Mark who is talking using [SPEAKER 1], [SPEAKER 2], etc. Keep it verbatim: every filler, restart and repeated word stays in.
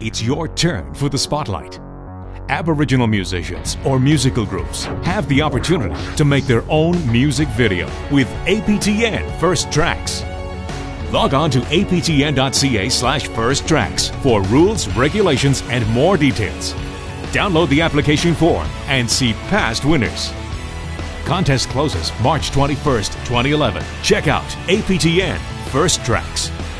[SPEAKER 1] it's your turn for the spotlight. Aboriginal musicians or musical groups have the opportunity to make their own music video with A P T N First Tracks. Log on to A P T N dot C A slash first tracks for rules, regulations, and more details. Download the application form and see past winners. Contest closes March twenty-first, twenty eleven. Check out A P T N First Tracks.